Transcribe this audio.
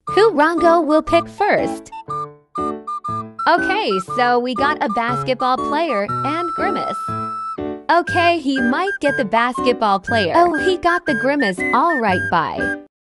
Who Rango will pick first? Okay, so we got a basketball player and Grimace. Okay, he might get the basketball player. Oh, he got the Grimace. All right, bye.